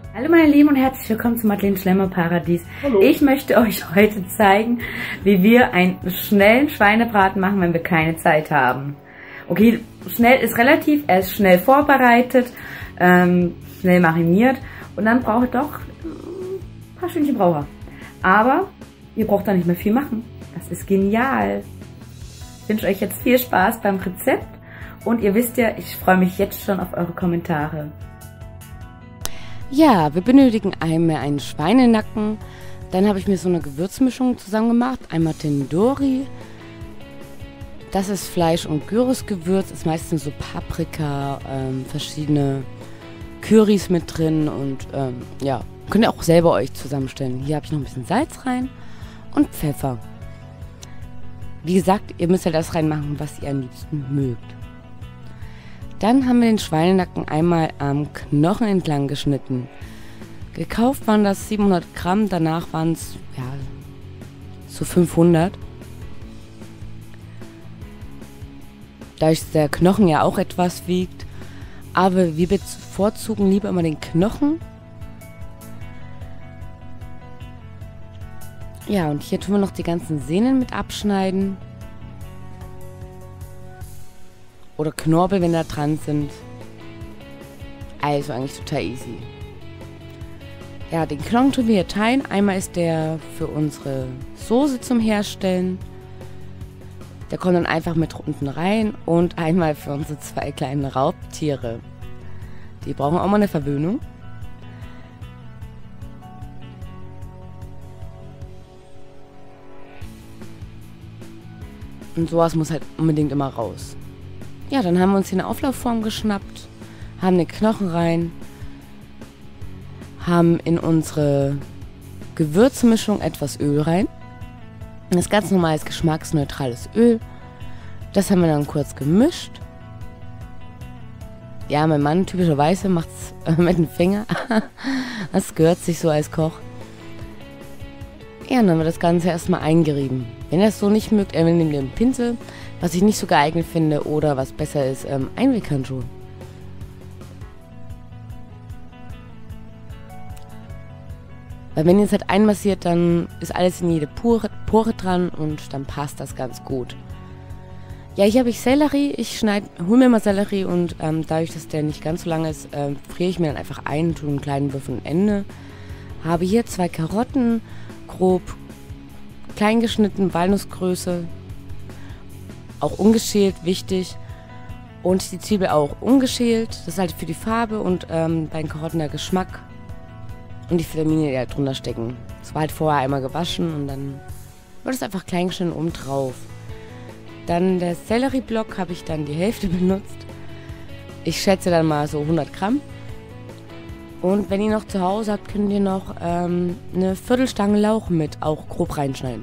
Hallo meine Lieben und herzlich willkommen zum Madeleine Schlemmer Paradies. Hallo. Ich möchte euch heute zeigen, wie wir einen schnellen Schweinebraten machen, wenn wir keine Zeit haben. Okay, schnell ist relativ, er ist schnell vorbereitet, schnell mariniert und dann braucht er doch ein paar Stündchen braucht er. Aber ihr braucht da nicht mehr viel machen. Das ist genial. Ich wünsche euch jetzt viel Spaß beim Rezept und ihr wisst ja, ich freue mich jetzt schon auf eure Kommentare. Ja, wir benötigen einmal einen Schweinenacken, dann habe ich mir so eine Gewürzmischung zusammen gemacht, einmal Tandoori, das ist Fleisch- und Gyrosgewürz, ist meistens so Paprika, verschiedene Currys mit drin und ja, könnt ihr auch selber euch zusammenstellen. Hier habe ich noch ein bisschen Salz rein und Pfeffer. Wie gesagt, ihr müsst ja das reinmachen, was ihr am liebsten mögt. Dann haben wir den Schweinenacken einmal am Knochen entlang geschnitten. Gekauft waren das 700 Gramm, danach waren es ja, so 500. Dadurch der Knochen ja auch etwas wiegt. Aber wir bevorzugen lieber immer den Knochen. Ja, und hier tun wir noch die ganzen Sehnen mit abschneiden. Oder Knorpel, wenn da dran sind. Also eigentlich total easy. Ja, den Knochen tun wir hier teilen. Einmal ist der für unsere Soße zum Herstellen. Der kommt dann einfach mit unten rein. Und einmal für unsere zwei kleinen Raubtiere. Die brauchen auch mal eine Verwöhnung. Und sowas muss halt unbedingt immer raus. Ja, dann haben wir uns hier eine Auflaufform geschnappt, haben den Knochen rein, haben in unsere Gewürzmischung etwas Öl rein. Das ist ganz normales geschmacksneutrales Öl. Das haben wir dann kurz gemischt. Ja, mein Mann typischerweise macht es mit dem Finger. Das gehört sich so als Koch. Ja, dann haben wir das Ganze erstmal eingerieben. Wenn ihr es so nicht mögt, nehmt ihr einen Pinsel, was ich nicht so geeignet finde, oder was besser ist, Einweghandschuhe. Weil wenn ihr es halt einmassiert, dann ist alles in jede Pore dran und dann passt das ganz gut. Ja, hier habe ich Sellerie. Ich hole mir mal Sellerie und dadurch, dass der nicht ganz so lang ist, friere ich mir dann einfach ein, tue einen kleinen Würfel am Ende. Habe hier 2 Karotten, grob klein geschnitten, Walnussgröße. Auch ungeschält, wichtig. Und die Zwiebel auch ungeschält. Das ist halt für die Farbe und bei den Karotten der Geschmack. Und die Vitamine, die halt drunter stecken. Das war halt vorher einmal gewaschen und dann wird es einfach klein geschnitten oben drauf. Dann der Sellerieblock habe ich dann die Hälfte benutzt. Ich schätze dann mal so 100 Gramm. Und wenn ihr noch zu Hause habt, könnt ihr noch eine Viertelstange Lauch mit auch grob reinschneiden.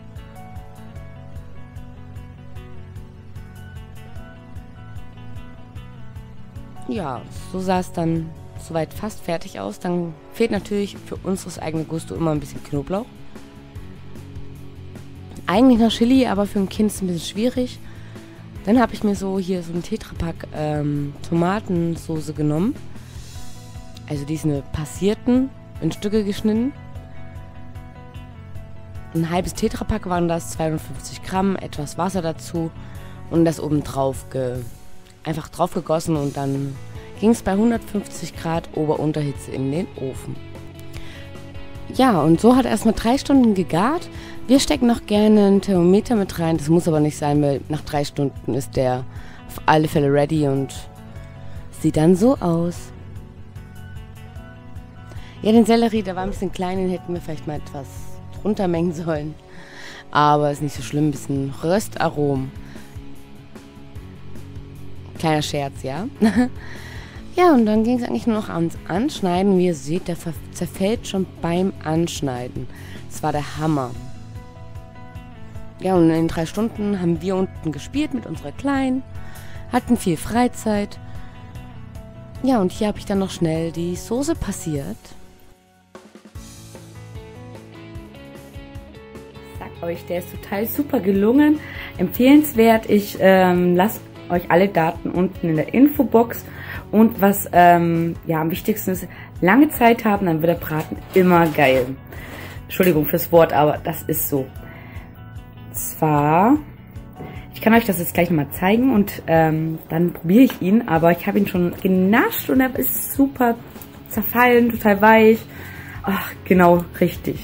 Ja, so sah es dann soweit fast fertig aus. Dann fehlt natürlich für unseres eigenen Gusto immer ein bisschen Knoblauch. Eigentlich noch Chili, aber für ein Kind ist es ein bisschen schwierig. Dann habe ich mir hier so einen Tetrapack Tomatensoße genommen. Also die ist eine passierten, in Stücke geschnitten. Ein halbes Tetrapack waren das, 250 Gramm, etwas Wasser dazu und das oben drauf einfach drauf gegossen und dann ging es bei 150 Grad Ober-Unterhitze in den Ofen. Ja, und so hat er erstmal 3 Stunden gegart. Wir stecken noch gerne ein Thermometer mit rein, das muss aber nicht sein, weil nach 3 Stunden ist der auf alle Fälle ready und sieht dann so aus. Ja, den Sellerie, der war ein bisschen klein, den hätten wir vielleicht mal etwas drunter mengen sollen. Aber ist nicht so schlimm, ein bisschen Röstaromen. Kleiner Scherz, ja. Ja, und dann ging es eigentlich nur noch ans Anschneiden. Wie ihr seht, der zerfällt schon beim Anschneiden. Das war der Hammer. Ja, und in den 3 Stunden haben wir unten gespielt mit unserer Kleinen. Hatten viel Freizeit. Ja, und hier habe ich dann noch schnell die Soße passiert. Ich sag euch, der ist total super gelungen. Empfehlenswert. Ich lasse euch alle Daten unten in der Infobox. Und was ja am wichtigsten ist, lange Zeit haben, dann wird der Braten immer geil. Entschuldigung fürs Wort, aber das ist so. Zwar, ich kann euch das jetzt gleich nochmal zeigen und dann probiere ich ihn, aber ich habe ihn schon genascht und er ist super zerfallen, total weich. Ach, genau, richtig.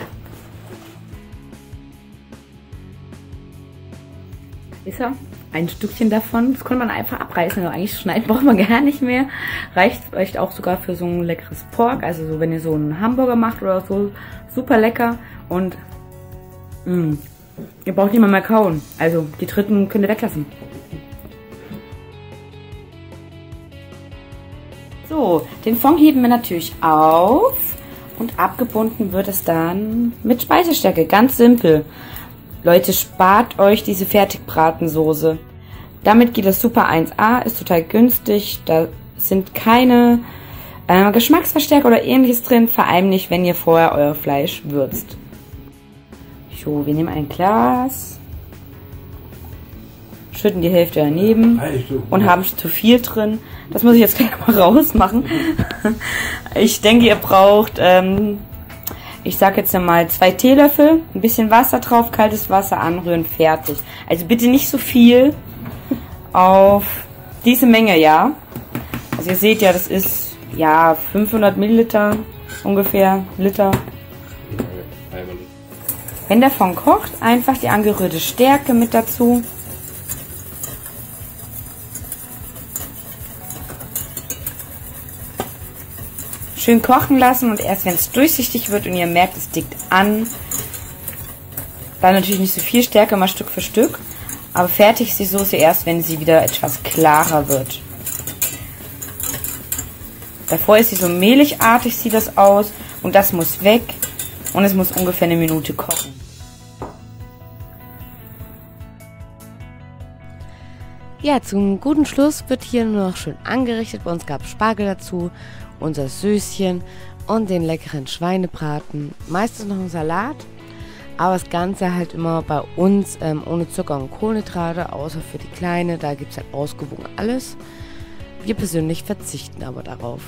Ist er? Ein Stückchen davon, das konnte man einfach abreißen, also eigentlich schneiden braucht man gar nicht mehr. Reicht vielleicht auch sogar für so ein leckeres Pork, also so wenn ihr so einen Hamburger macht oder so, super lecker und ihr braucht nicht mal mehr kauen, also die dritten könnt ihr weglassen. So, den Fond heben wir natürlich auf und abgebunden wird es dann mit Speisestärke, ganz simpel. Leute, spart euch diese Fertigbratensoße. Damit geht es super 1A, ist total günstig, da sind keine Geschmacksverstärker oder ähnliches drin, vor allem nicht, wenn ihr vorher euer Fleisch würzt. So, wir nehmen ein Glas, schütten die Hälfte daneben und haben zu viel drin. Das muss ich jetzt gleich mal rausmachen. Ich denke, ihr braucht... ich sage jetzt mal 2 Teelöffel, ein bisschen Wasser drauf, kaltes Wasser anrühren, fertig. Also bitte nicht so viel auf diese Menge, ja. Also ihr seht ja, das ist ja 500 Milliliter ungefähr, Liter. Wenn der Fond kocht, einfach die angerührte Stärke mit dazu. Schön kochen lassen und erst wenn es durchsichtig wird und ihr merkt, es dickt an, dann natürlich nicht so viel, Stärke mal Stück für Stück, aber fertig ist die Soße erst, wenn sie wieder etwas klarer wird. Davor ist sie so mehligartig, sieht das aus und das muss weg und es muss ungefähr 1 Minute kochen. Ja, zum guten Schluss wird hier nur noch schön angerichtet. Bei uns gab es Spargel dazu, unser Söschen und den leckeren Schweinebraten. Meistens noch ein Salat, aber das Ganze halt immer bei uns ohne Zucker und Kohlenhydrate, außer für die Kleine, da gibt es halt ausgewogen alles. Wir persönlich verzichten aber darauf.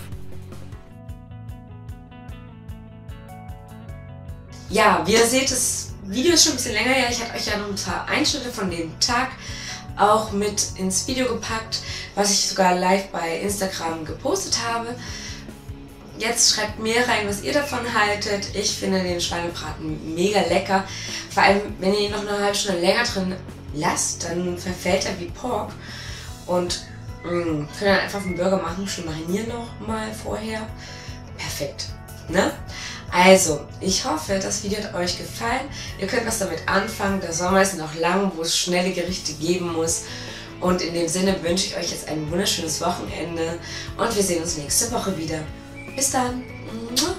Ja, wie ihr seht, das Video ist schon ein bisschen länger her. Ich habe euch ja noch ein paar Einschnitte von dem Tag auch mit ins Video gepackt, was ich sogar live bei Instagram gepostet habe. Jetzt schreibt mir rein, was ihr davon haltet. Ich finde den Schweinebraten mega lecker. Vor allem, wenn ihr ihn noch eine halbe Stunde länger drin lasst, dann verfällt er wie Pork. Und könnt dann einfach einen Burger machen, schön marinieren noch mal vorher. Perfekt, ne? Also, ich hoffe, das Video hat euch gefallen. Ihr könnt was damit anfangen. Der Sommer ist noch lang, wo es schnelle Gerichte geben muss. Und in dem Sinne wünsche ich euch jetzt ein wunderschönes Wochenende. Und wir sehen uns nächste Woche wieder. Bis dann.